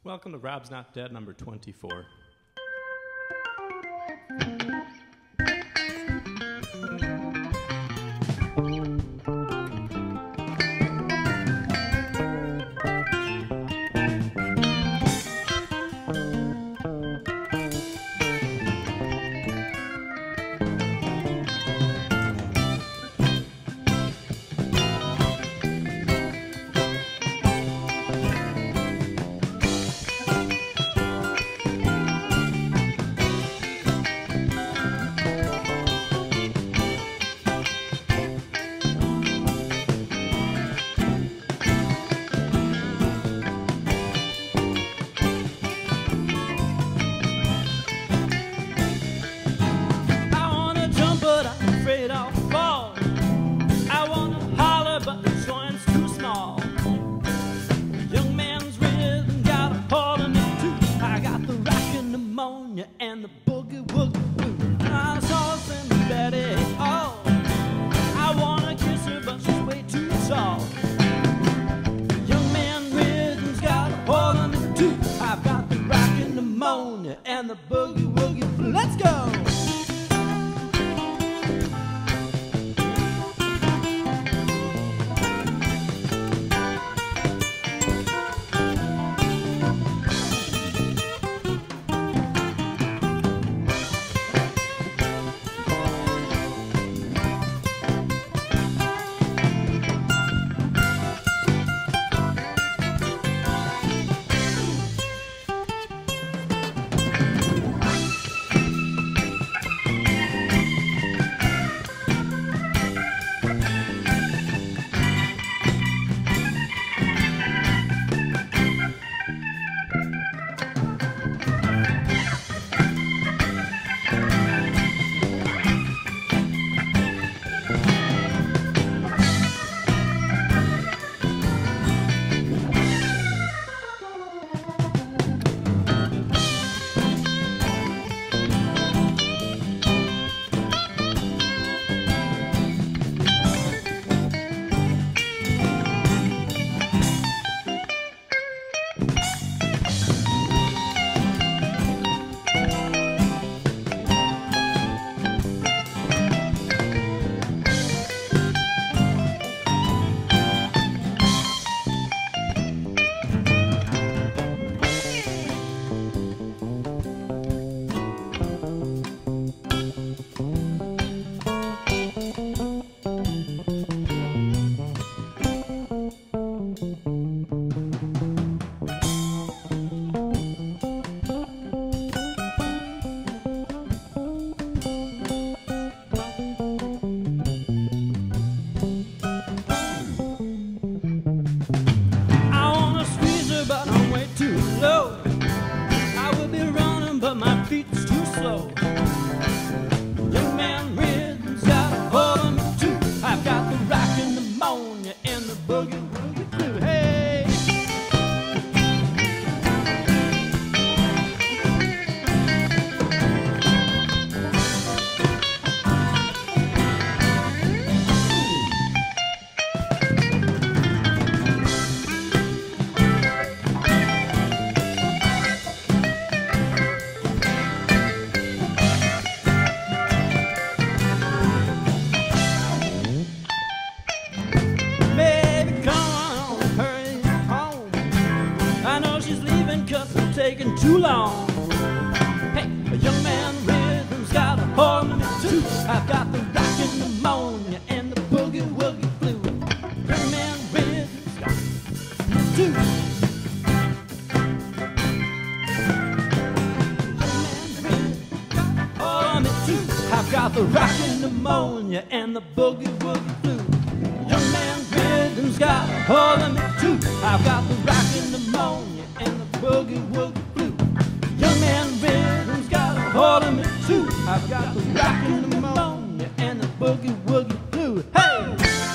Welcome to Rob's Not Dead, number 24. I'll fall. I wanna holler, but the joint's too small. Young man's rhythm got a hold of me too. I got the rockin' pneumonia and the boogie woogie blue. I saw Betty, oh, I wanna kiss her, but she's way too tall. Young man rhythm's got a hold of me too. I've got the rockin' pneumonia and the boogie woogie blue. Let's go. But my feet's too slow. Young man rhythm's got a hold of me too. I've got the rockin' pneumonia and the boogie woogie blue. Hey, cause I'm taking too long. Hey, a young man rhythm's got a hold of me too. I've got the rockin' pneumonia and the boogie woogie blue. Young man rhythm's got me too. Young man rhythm's got a hold of me too. I've got the rockin' pneumonia and the boogie woogie blue. Young man rhythm's got a hold of me too. I've got the rockin' pneumonia and the boogie woogie blue. Young man rhythm's got a hold of me too. I've got the rockin' pneumonia and the boogie woogie blue. Hey!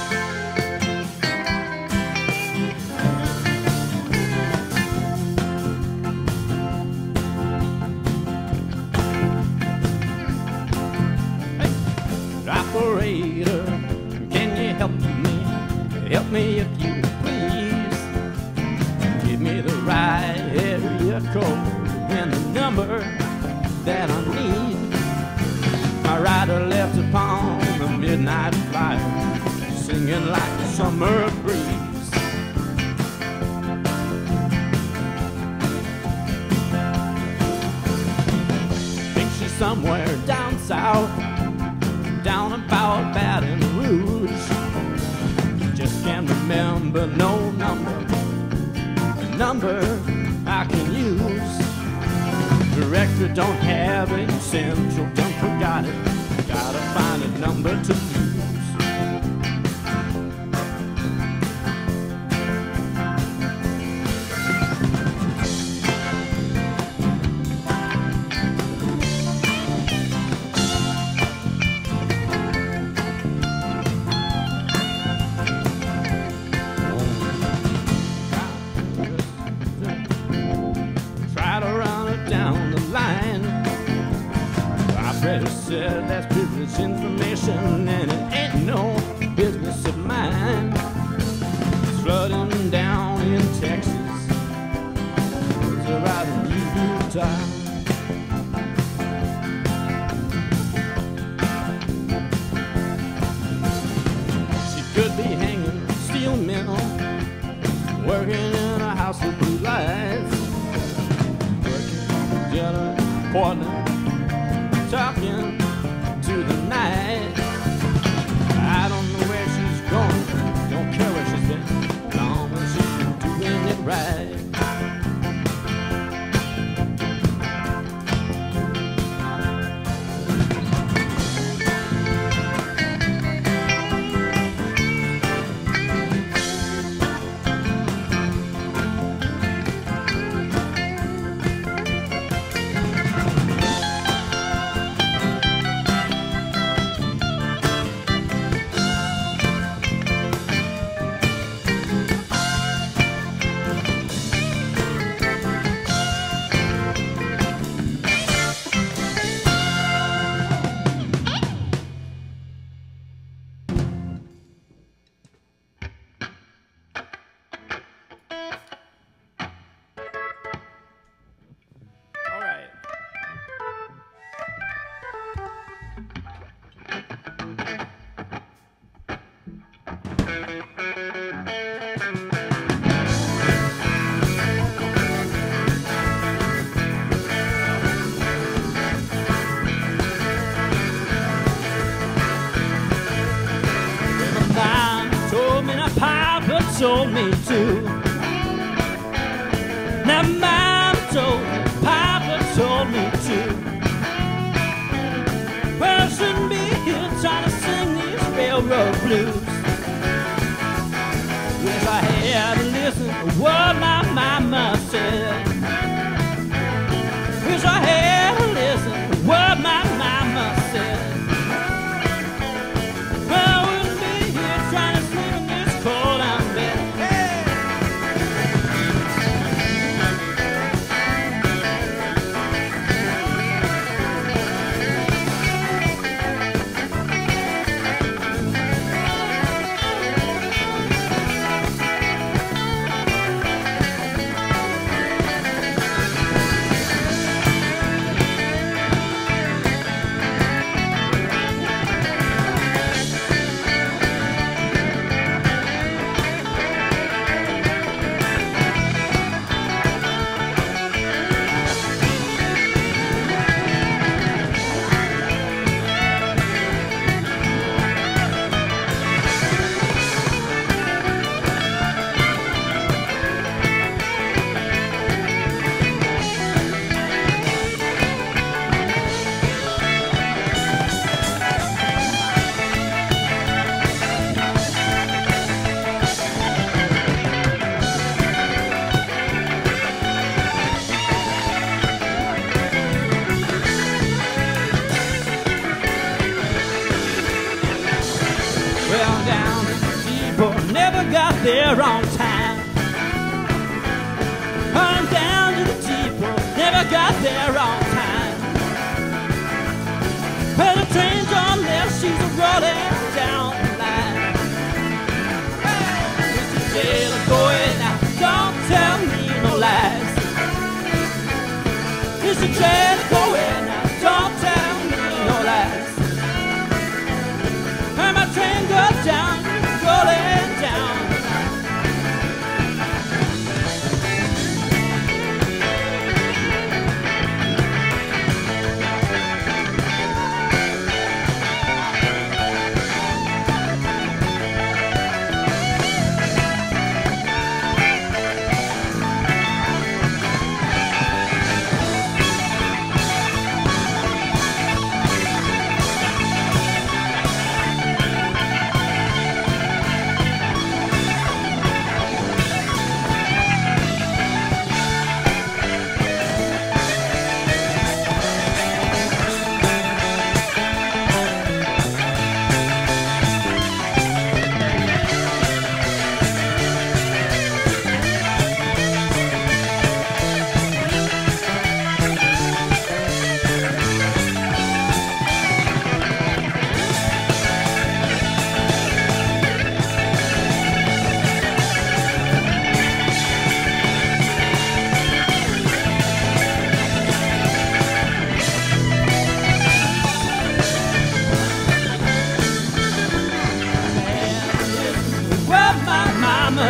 Hey! Operator, can you help me? Help me if you please. Give me the right area code and the number that I need. My rider left upon the midnight flyer, singing like a summer breeze. Think she's somewhere down south, down about Baton Rouge. Just can't remember no number I can use. Director don't have it, Central done forgot it. Gotta find a number to use. Said that's business information and it ain't no business of mine. It's flooding down in Texas, it's about a new time. She could be hanging steel mill, working in a house of blue lights, working in Portland, talking to the night. I don't know where she's going, don't care where she's been, long as she's doing it right. Told me to. Now Mama told me, Papa told me to. Well, I shouldn't be here trying to sing these railroad blues. Wish I had to listen to what my mama said. Wish I had to listen to what my mama said. Well, I wouldn't be here trying to sleep in this cold out bed. Got there on time. I'm down to the depot, never got there on time. Well, the train's on left, she's a rolling down the line. Hey, Mr. Taylor, go it now, don't tell me no lies.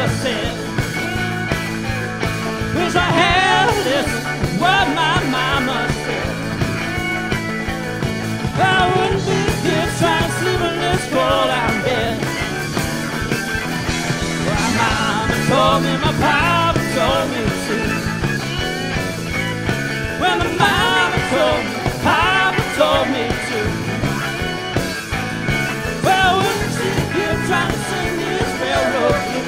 just said. Wish I had listened to what my mama said. I wouldn't be here trying to sleep in this cold-out bed. My mama told me, my papa told me too. When my mama told me, papa told me too. Well, wouldn't she here trying to sing this railroad blues?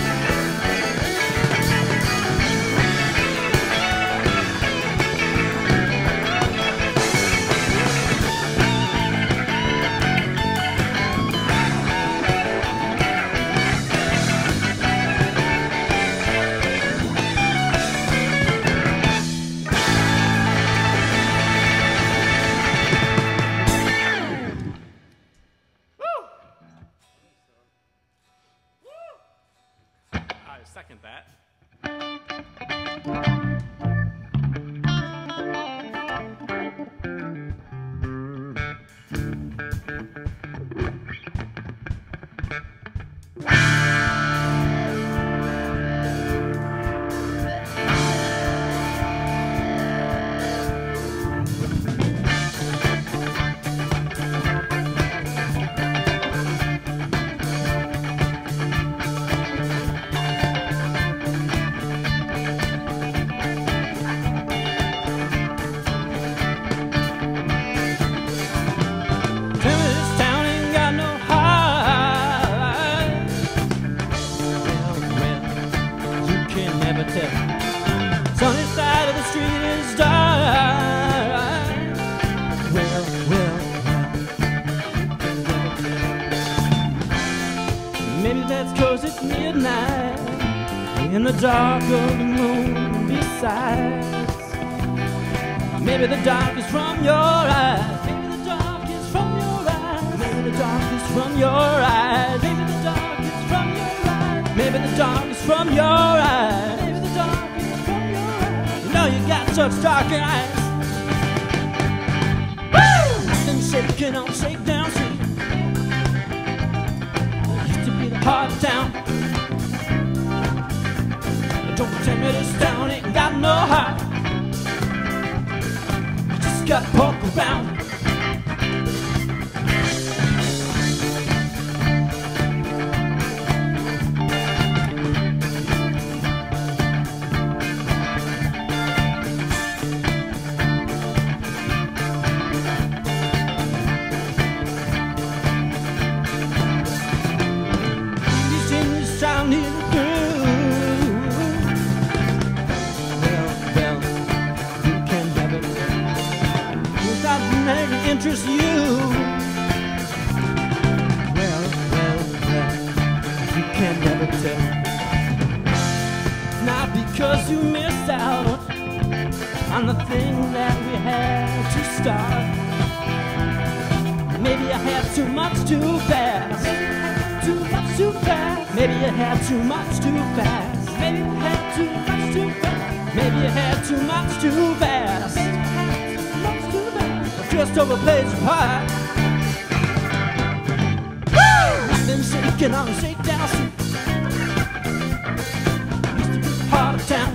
I second that. Sunny side of the street is dark. Well, maybe that's 'cause it's midnight in the dark of the moon besides. Maybe the dark is from your eyes. Maybe the dark is from your eyes. Maybe the dark is from your eyes. Maybe the dark is from your eyes. Maybe the dark is from your eyes. Maybe the dark is from your eyes. You know you got such dark eyes. Woo! Been shaking on Shakedown Street. Used to be the heart of town. Don't tell me this town ain't got no heart. Just got to poke around. These things sound near the groove. Well, you can never tell without letting it interest you. Well, you can never tell. Not because you missed out on the thing that we had to start. Maybe I had too much too fast. Too much too fast. Maybe you had too much too fast. Maybe you had too much too fast. Maybe you had too much too fast. Just overplayed your part. Woo! I've been shaking on Shakedown Street. Used to be part of town.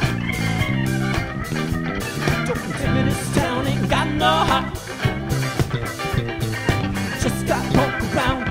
Don't tell me this town ain't got no heart. Just got to poke around.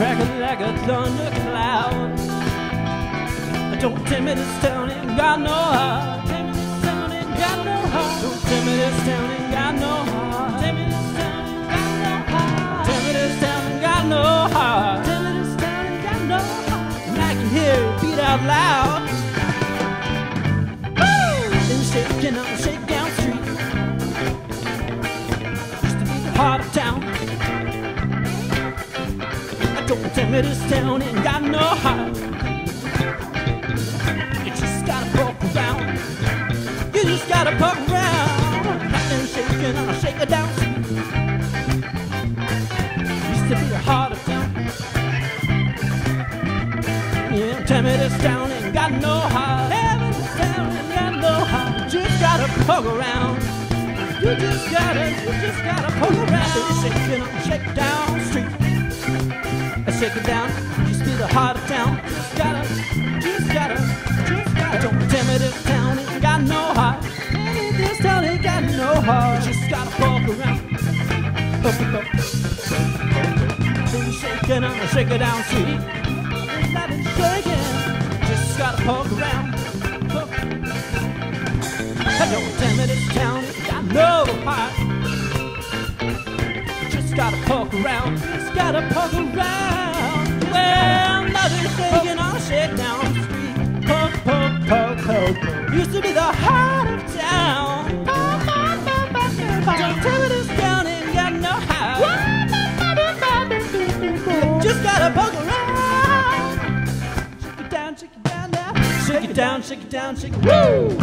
cracking like a thundercloud. Don't tell me this town ain't got no heart. Tell me this town ain't got no heart. Don't tell me this town ain't got no heart. Tell me this town ain't got no heart. Tell me this town ain't got no heart. Tell me this town ain't got no heart. And I can hear it beat out loud. Woo! Been shaking on Shakedown Street. Used to be the heart of town. Don't tell me this town ain't got no heart. You just gotta poke around. You just gotta poke around. Nothing shaking on a Shakedown Street. Used to be the heart of town. Yeah, tell me this town ain't got no heart. Tell me this town ain't got no heart. You just gotta poke around. You just gotta poke around. Nothing shaking on Shakedown Street. Shake it down, just be the heart of town. Just gotta. Don't tell me this town ain't got no heart. This town ain't got no heart. Just gotta poke around. Been shaking on the Shakedown Street. I've been shaking. Just gotta poke around. Don't tell me this town ain't got no heart. Just gotta poke around. Just gotta poke around. Well, nothing's shaking on Shakedown Street. Poke, poke, poke, poke, poke. Used to be the heart of town. Don't tell me this town ain't got no heart. Just gotta poke around. Shake it down now. Shake it down, shake it down, shake it. Woo!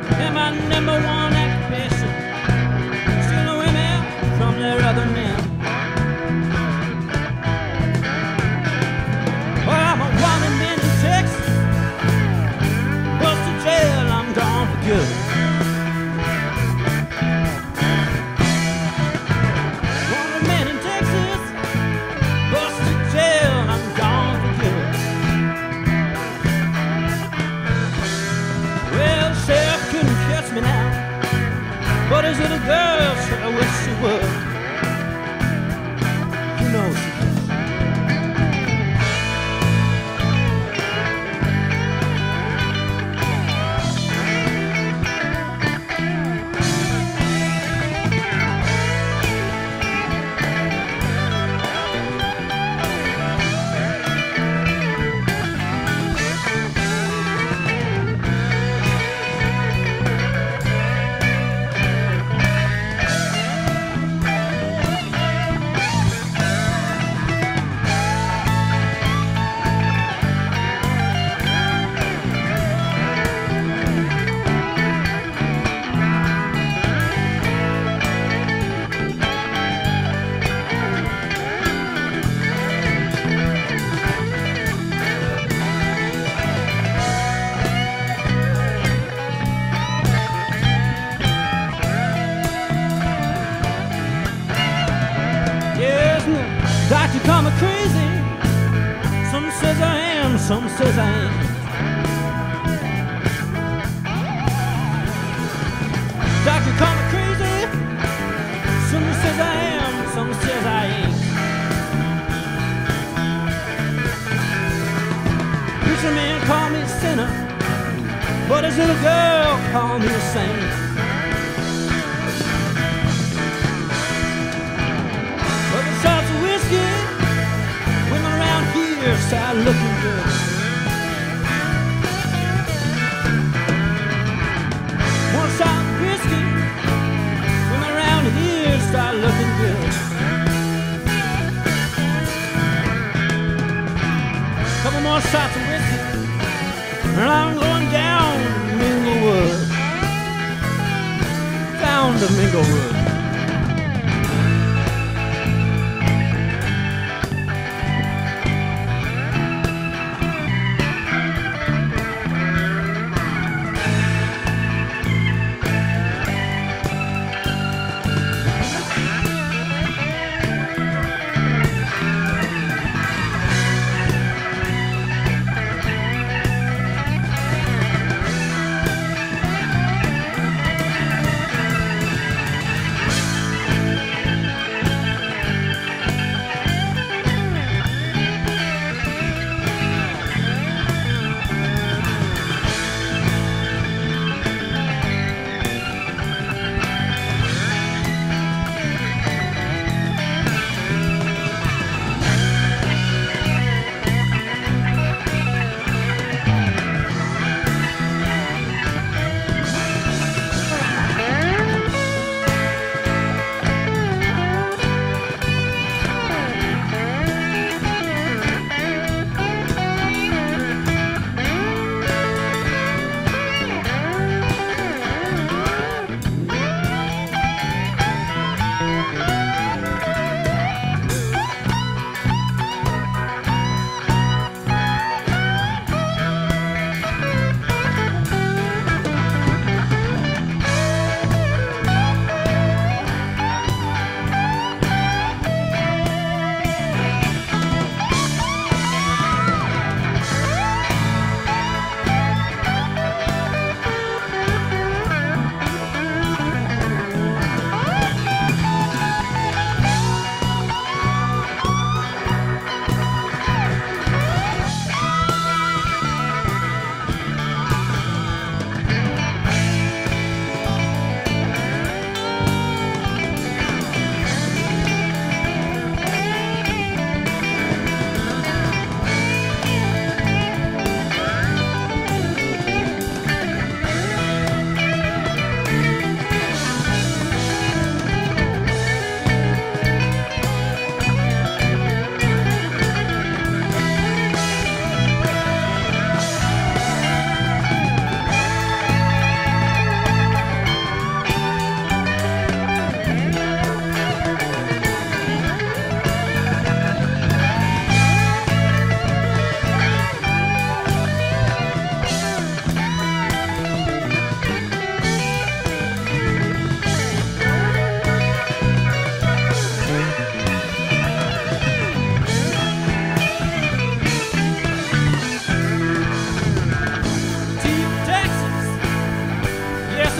And my number one occupation, stealing women from their other men. Well, I'm a wanted man in Texas, goes to jail, I'm gone for good. Wanted man in Texas, goes to jail, I'm gone for good. Well, the sheriff couldn't catch me now, but his little girl sure wish she would. You know she would. Doctor call me crazy. Some says I am, some says I ain't. Doctor call me crazy. Some says I am, some says I ain't. Preacher man call me a sinner, but his little girl call me a saint. Women around here start looking good. One shot of whiskey, women around here start looking good. Couple more shots of whiskey, and I'm going down to Minglewood. Down to Minglewood.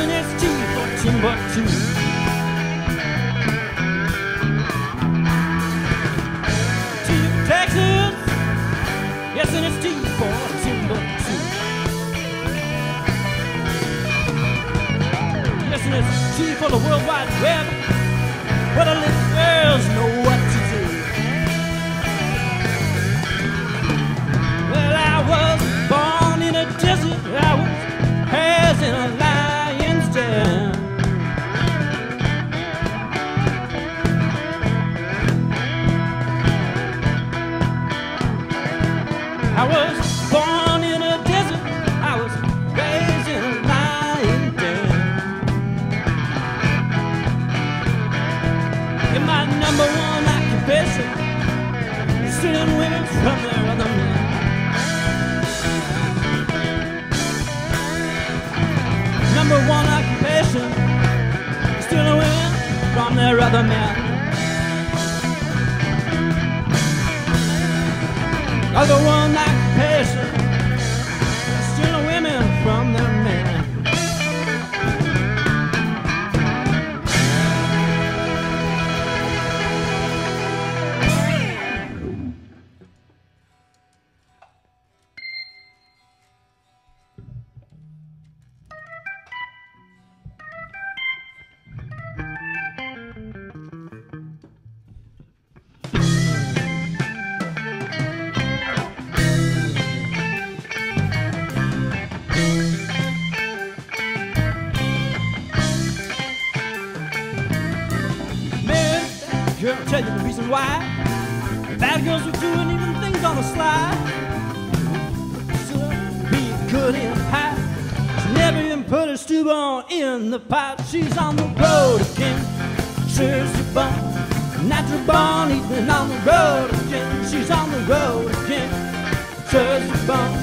and it's T for Timbuktu. T for Texas, yes, and it's T for Timbuktu. Yes, and it's T for the World Wide Web, where the little girls know what to do. Well, I was born in a desert, I was raised in a lion's den. I was born in a desert, I was raised in a lion's den. And my number one occupation is stealing women from their other men. Number one occupation is stealing women from their other men. Number one occupation is stealing women from their men. Girl, I'll tell you the reason why. Bad girls were doing even things on the slide. So being good and high, she never even put her stewbone in the pot. She's on the road again, Jersey bone, natural born, even on the road again. She's on the road again, Jersey bone.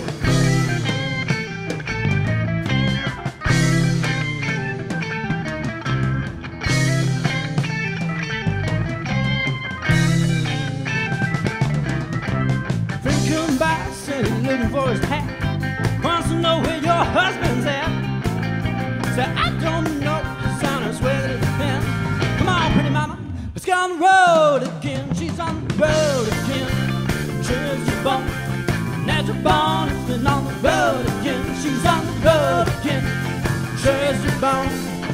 Looking for his hat, wants to know where your husband's at. Said, I don't know, sound I swear that it's been. Come on, pretty mama, let's get on the road again. She's on the road again, Jersey bone, natural born, it's been on the road again. She's on the road again, Jersey bone.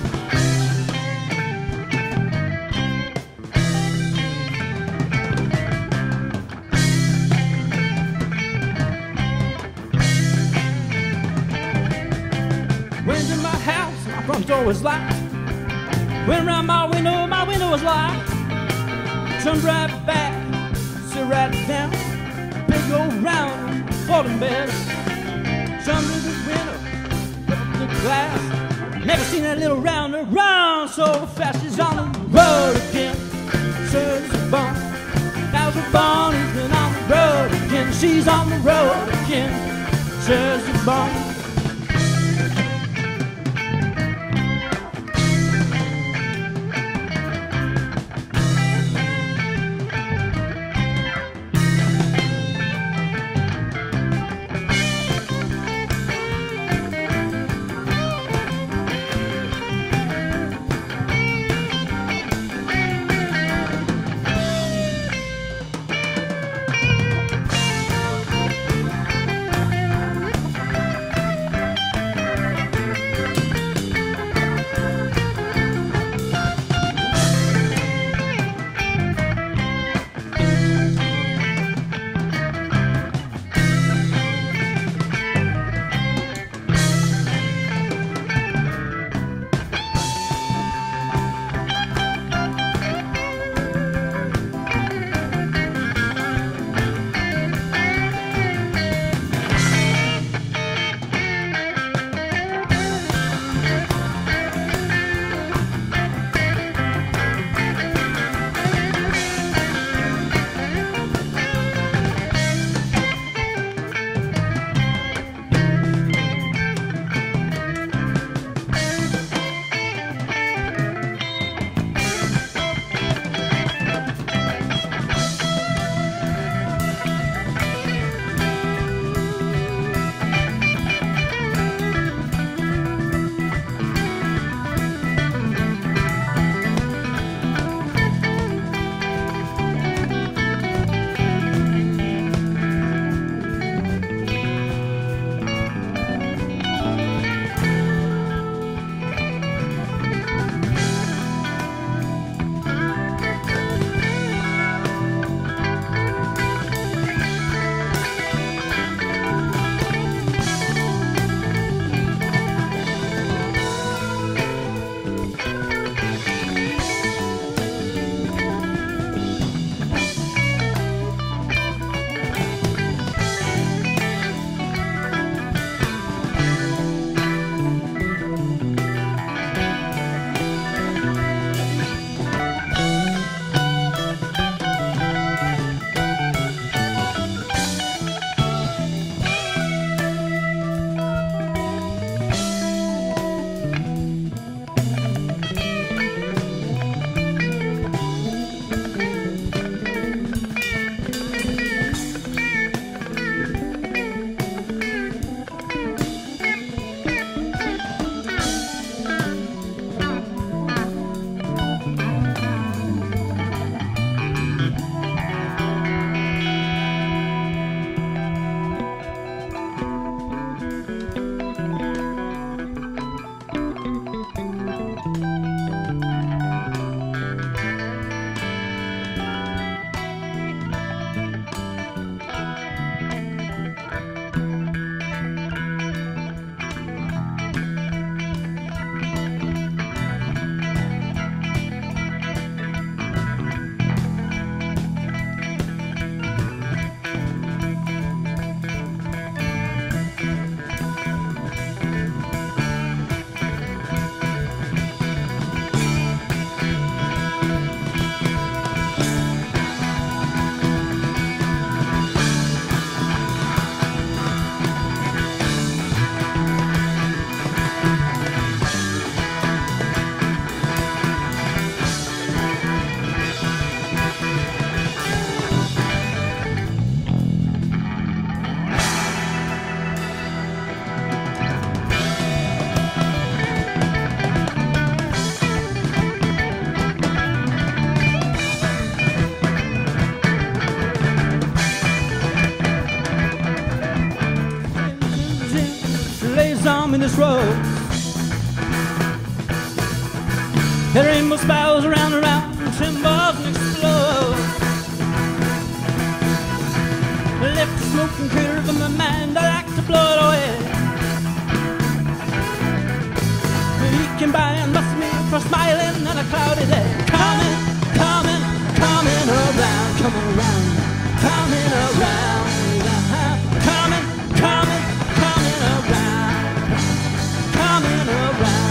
Went in my house, my front door was locked. Went around my window was locked. Jumped right back, sit right down. Big old round folding bed. Jumped through the window, broke the glass. Never seen that little rounder round so fast. She's on the road again, Jersey bone. Now's her bone, he's been on the road again. She's on the road again, Jersey bone. The rainbow spirals around and around, and trembles and explodes. Left a smoking crater in my mind, I like to blow it away. He came by and busted me for smiling on a cloudy day. Coming, coming, coming around, coming around, coming around, coming, coming, coming around, coming around.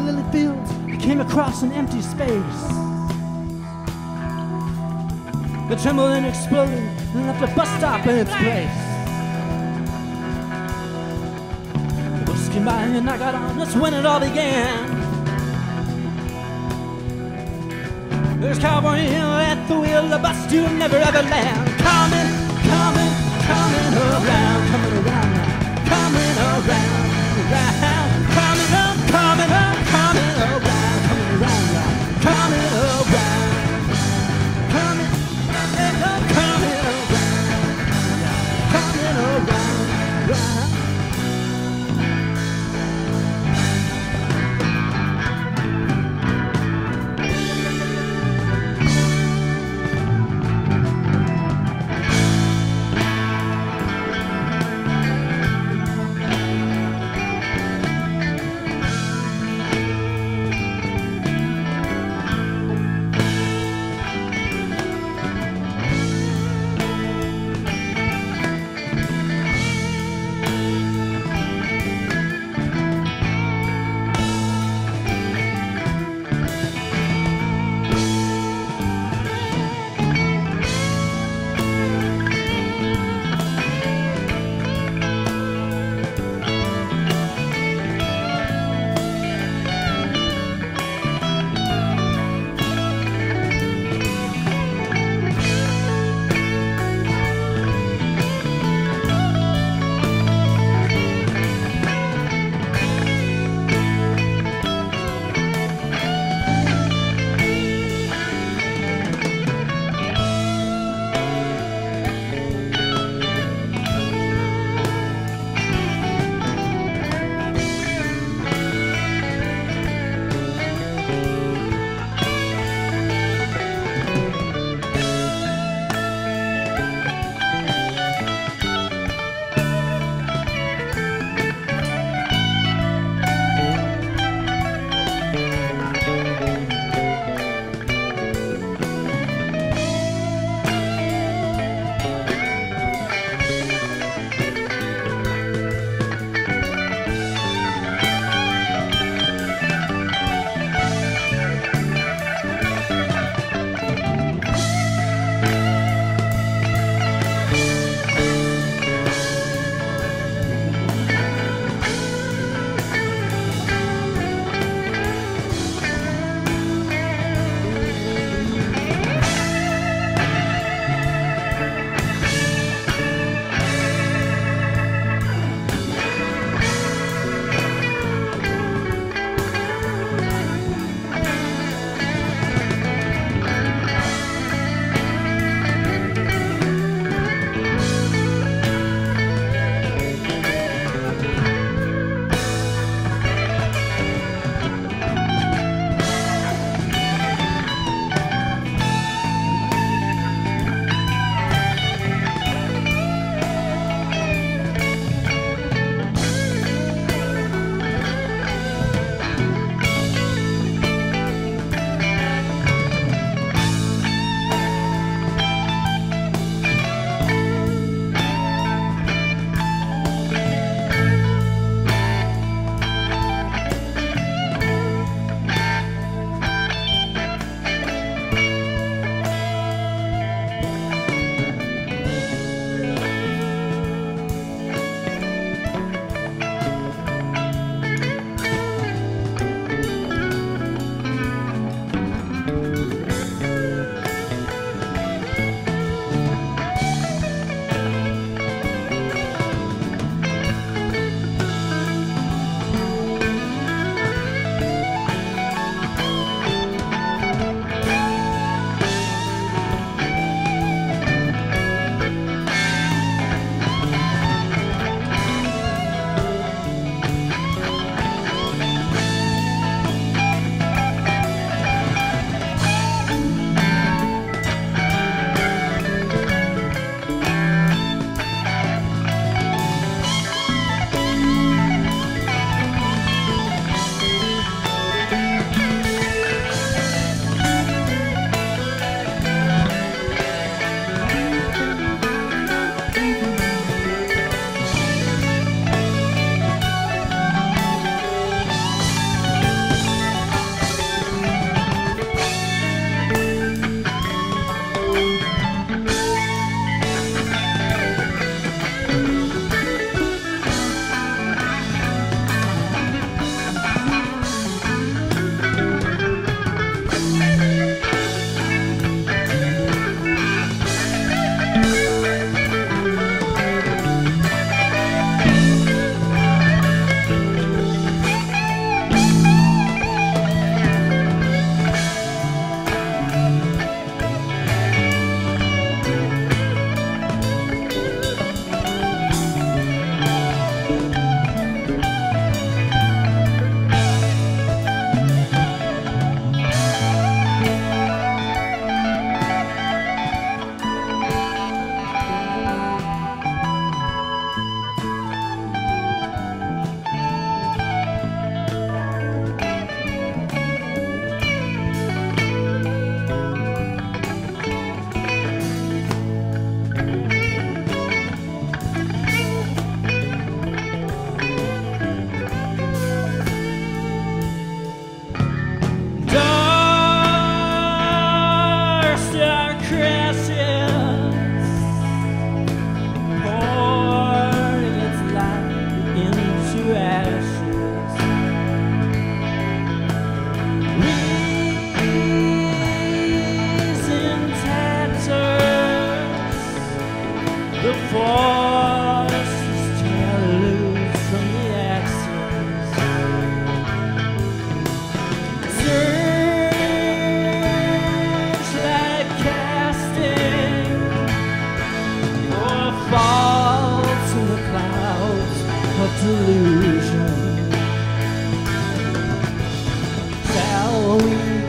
lily fields, I came across an empty space. It trembled and exploded and left a bus stop in its place. The bus came by and I got on, that's when it all began. There's California at the wheel, the bus to never ever land. Coming, coming, coming around, coming around now. Coming around, around. Coming up, coming up, coming around, coming around now. Coming around, coming, coming around, coming around, around.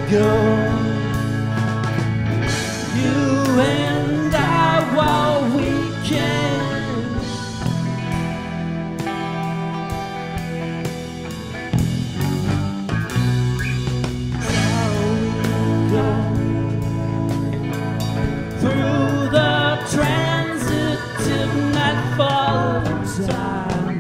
go. You and I, while we can. Shall we go through the transitive nightfall of time?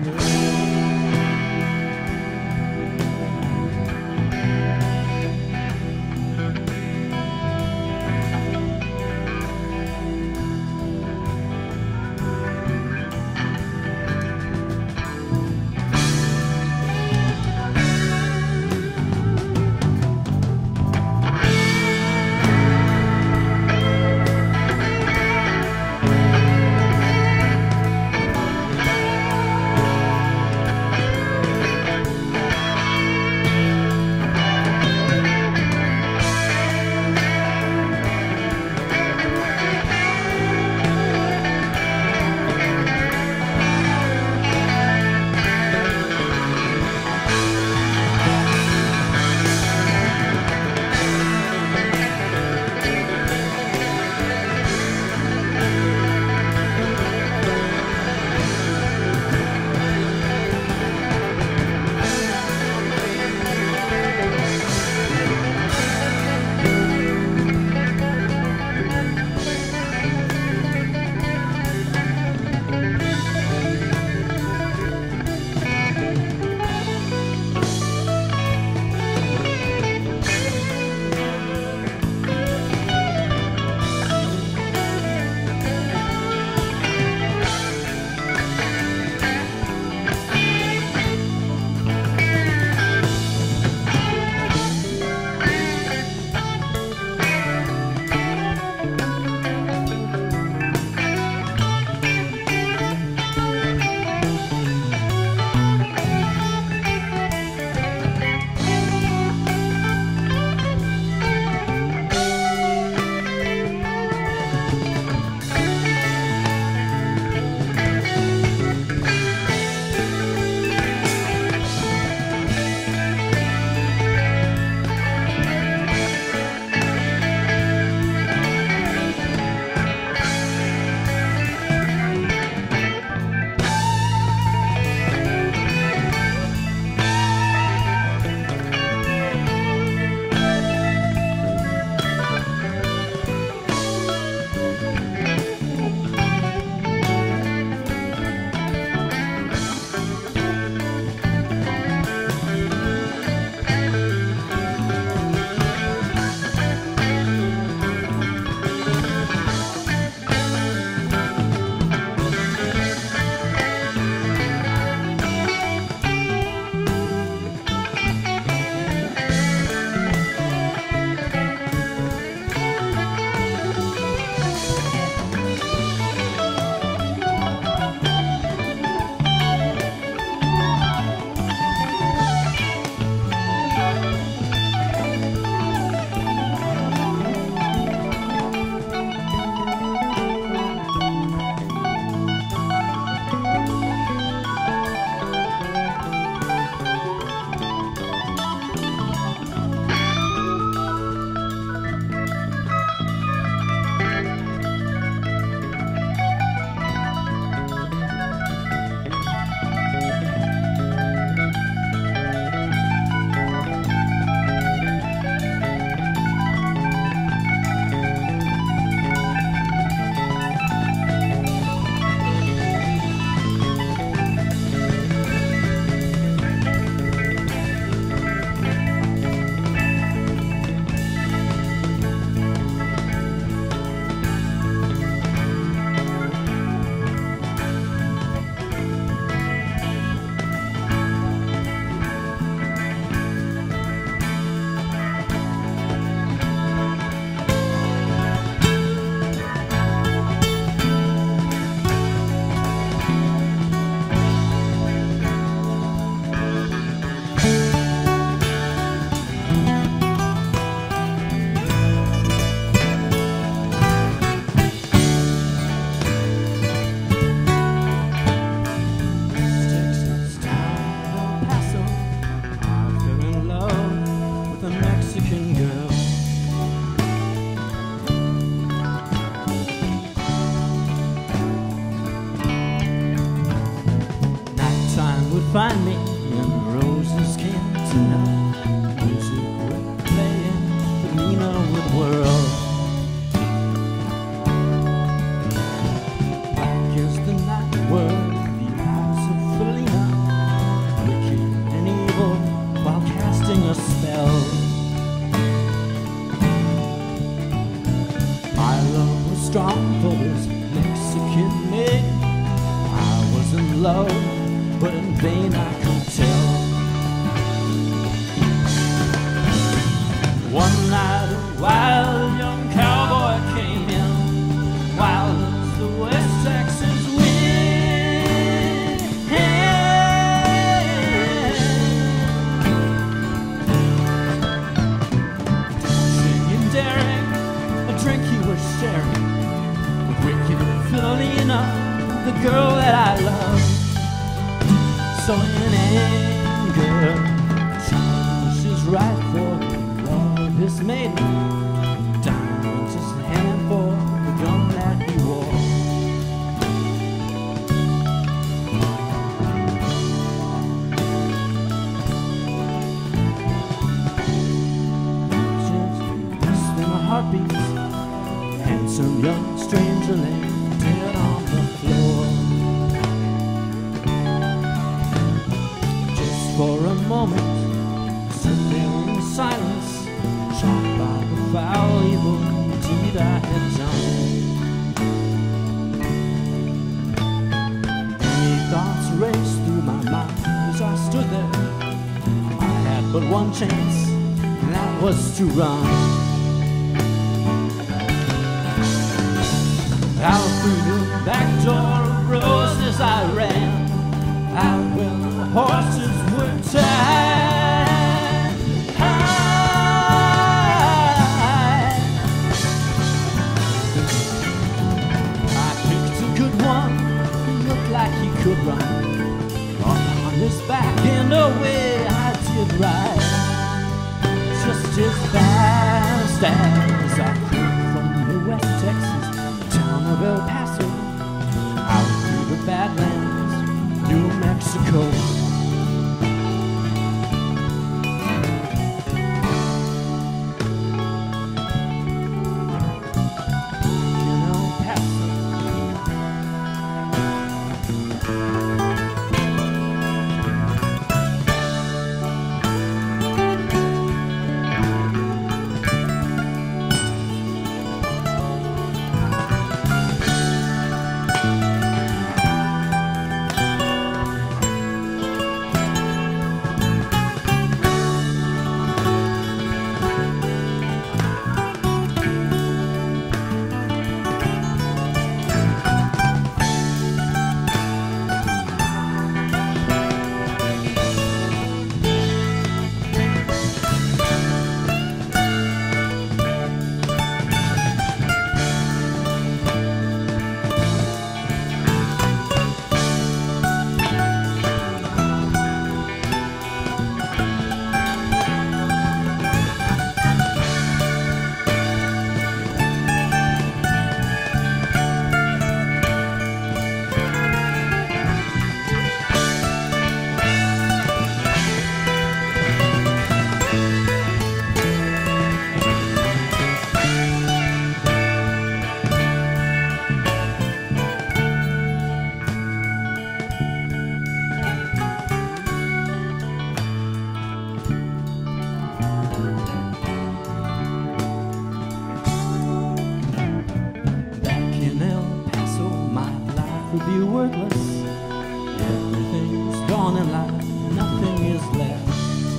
find me in Rose's Cantina. Music was playing the Nina world. Black is the night world, the eyes of Felina, wicked and evil while casting a spell. My love was strong for this Mexican maid. I was in love, but in vain I could tell. One night a wild young cowboy came in, wild as the West Texas wind. Singing, daring, a drink he was sharing with wicked Felina, the girl that I love. So in anger, Charles is right for the love of his maiden. Diamonds his hand for the gun that he wore. Just less than a heartbeat, handsome young stranger lay dead on the floor. For a moment, stood there in silence, shocked by the foul evil deed I had done. Many thoughts raced through my mind as I stood there. I had but one chance, and that was to run. Out through the back door of Rose's I ran, out where the horses were tied high. I picked a good one who looked like he could run. Up on his back and away I did ride, just as fast as I could from the West Texas town of El Paso, out through the Badlands, New Mexico. Be worthless. Everything's gone in life, nothing is left.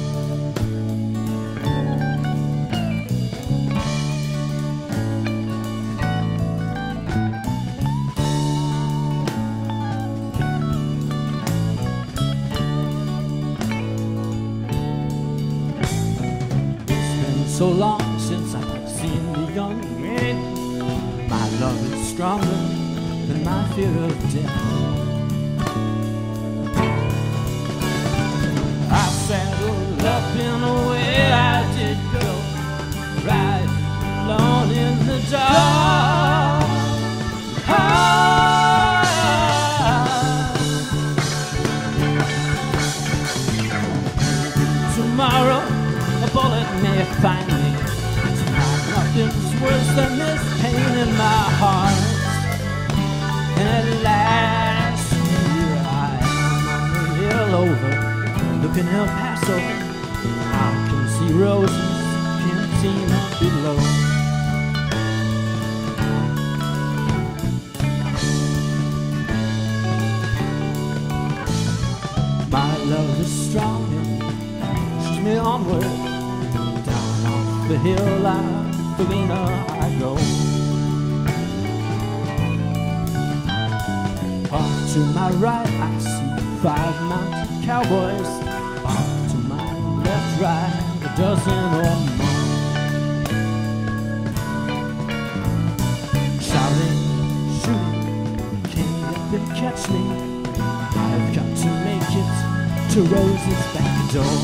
It's been so long since I've seen the young man. My love is stronger than my fear of death. I saddled up in a way I did go, riding alone in the dark. tomorrow a bullet may find me. Tonight nothing's worse than this pain in my heart. And at last here I am on the hill over, looking El Paso. I can see roses, can't see them below. My love is strong and pushes me onward. Down off the hill, Felina, I go. Off to my right, I see 5 mounted cowboys. Off to my left, right, a dozen or more. Shouting, shooting, can't help but catch me. I've got to make it to Rose's back door.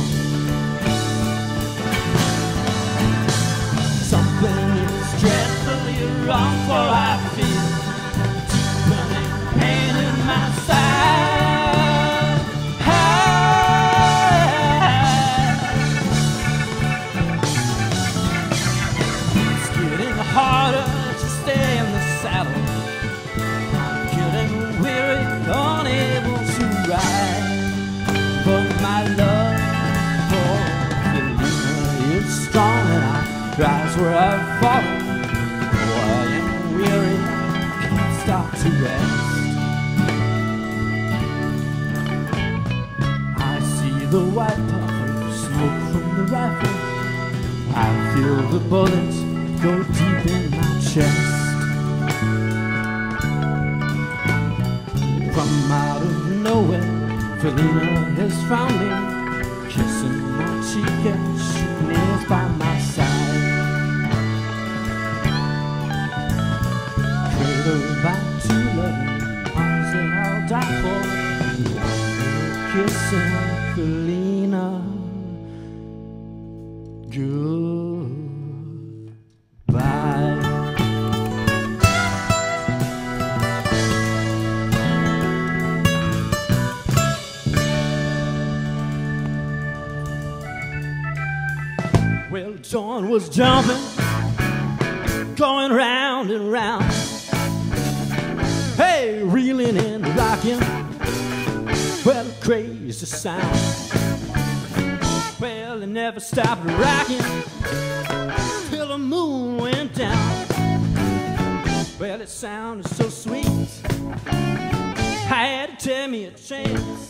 Something is dreadfully wrong, for I feel deep burning pain in my side. It's getting harder to stay in the saddle. I'm getting weary, unable to ride. But my love for Felina is strong, and I rise where I've fallen. Oh, I am weary, can't stop to rest. I see the white puff of smoke from the rifle. I feel the bullets go deep in my chest. From out of nowhere, Felina is frowning, kissing my cheek as she kneels by my side. Cradled by 2 loving arms that I'll die for, kissing Felina goodbye. Well, Dawn was jumping, going round and round. Hey, reeling and rocking, well, a crazy sound. Well, it never stopped rocking till the moon went down. Well, it sounded so sweet, I had to take me a chance.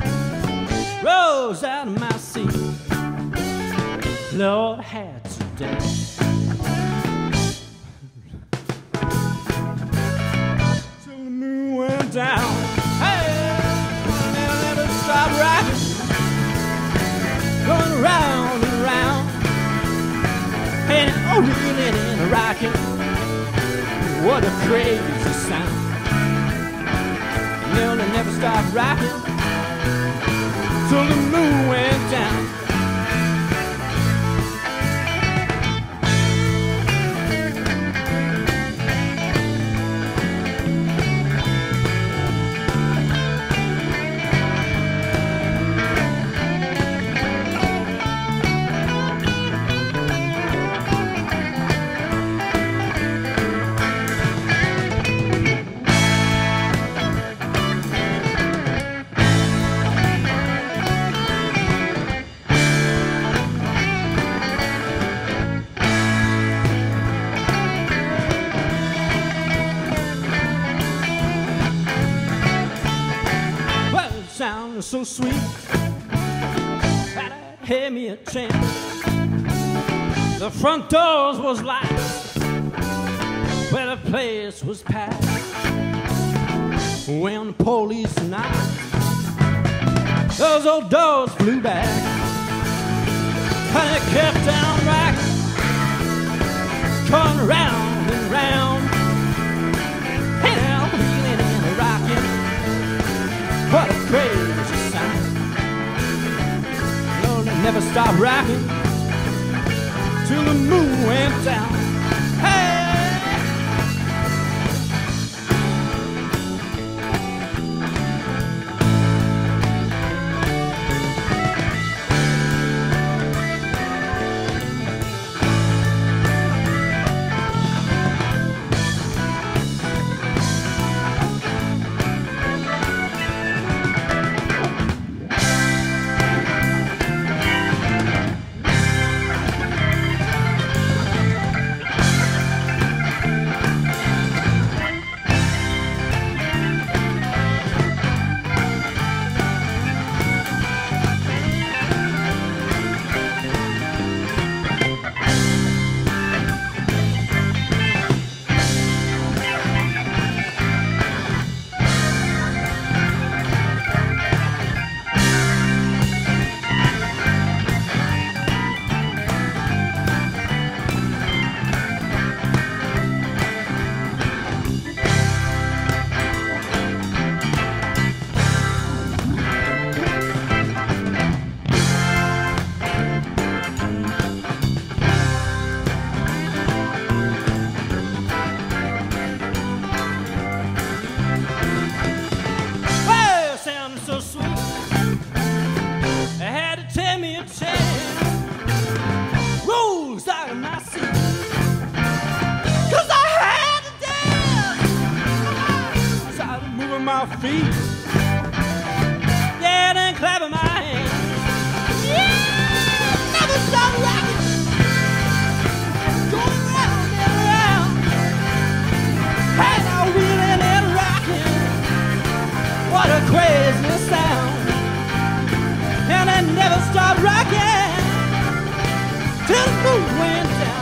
Rose out of my seat, Lord, I had to dance. Till the moon went down. Hey, they'll never stop rocking, going round and round. And oh, reeling and rocking, what a crazy sound. They'll never stop rocking till the moon went down. Sound so sweet that I had me a chance. The front doors was lights, where the place was packed. When the police knocked, those old doors flew back, and it kept on rocking, going round and round. And I'm reeling and rocking, what a crazy sound. Lord, it never stopped rocking till the moon went down. Hey! feet. Yeah, then clapping my hands. Yeah, never stop rocking. Going round and around. And I wheeling and rocking. What a crazy sound. And I never stop rocking till the moon went down.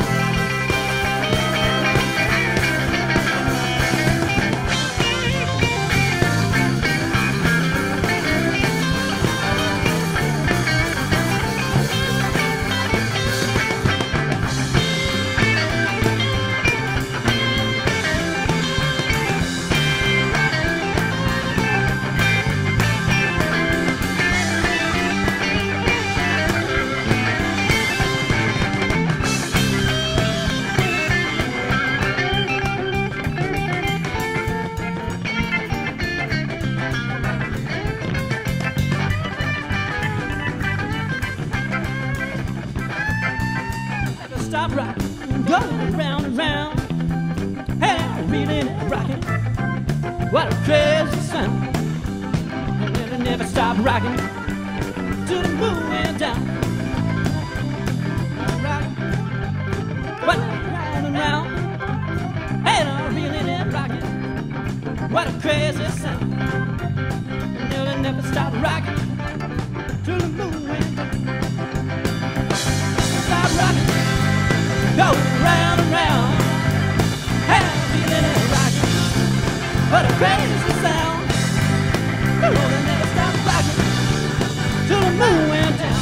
Stop rocking, going round and round. Hey, reeling and rocking. What a crazy sound. And never stop rocking till the moon went down. Rocking, what round and round. Hey, reeling and rocking. What a crazy sound. And never stop rocking till the moon went down. Stop rocking. Go round and round, and I'm feeling it rocking. What a crazy sound. Oh, they never stop rocking till the moon went down.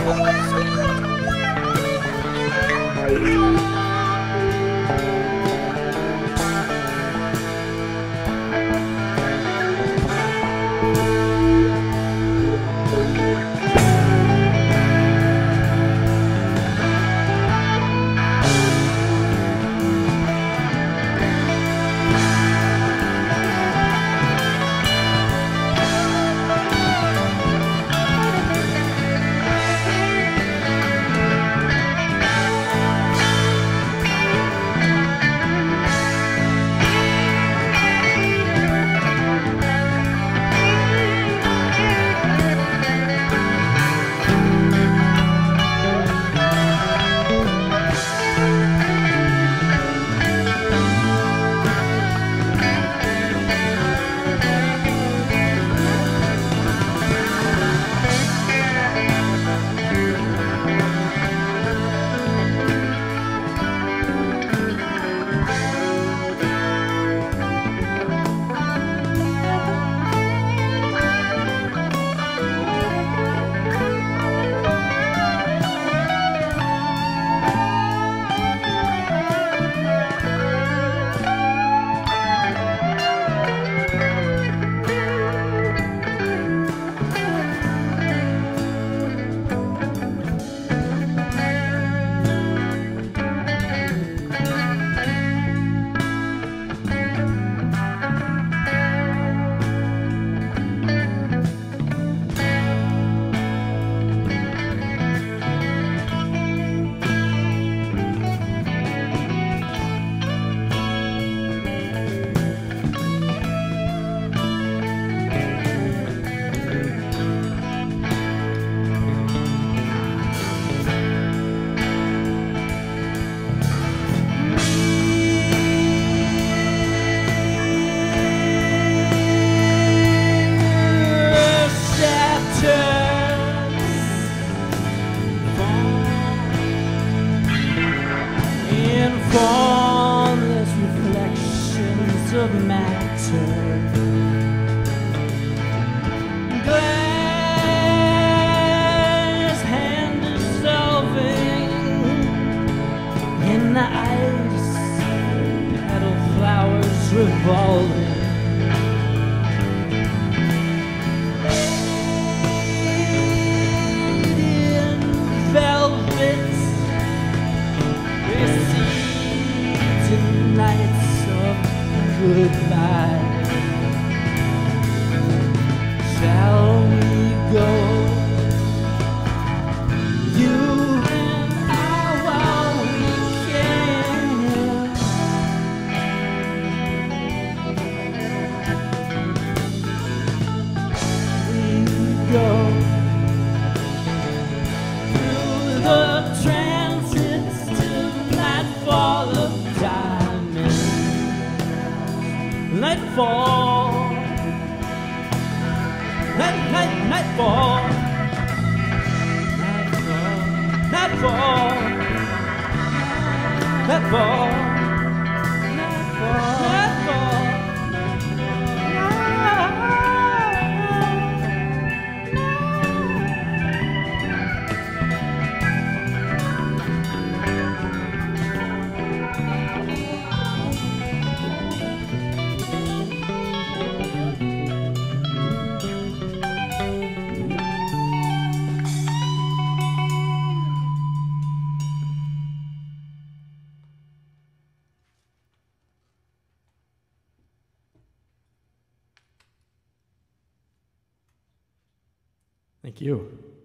formless reflections of matter. Glass hand dissolving in the ice, petal flowers revolving. In velvet nights of goodbye. Shall we go, you and I, while we can? We go through the transits to nightfall of time. Nightfall, nightfall, nightfall, nightfall, nightfall. Thank you.